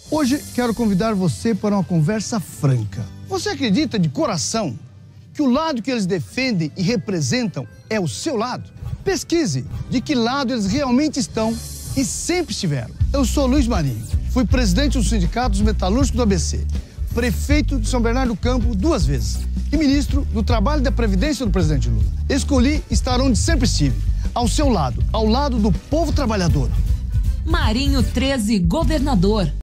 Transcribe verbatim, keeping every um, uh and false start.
Hoje quero convidar você para uma conversa franca. Você acredita de coração que o lado que eles defendem e representam é o seu lado? Pesquise de que lado eles realmente estão e sempre estiveram. Eu sou Luiz Marinho, fui presidente do Sindicato dos Metalúrgicos do A B C, prefeito de São Bernardo do Campo duas vezes e ministro do Trabalho e da Previdência do presidente Lula. Escolhi estar onde sempre estive, ao seu lado, ao lado do povo trabalhador. Marinho treze, governador.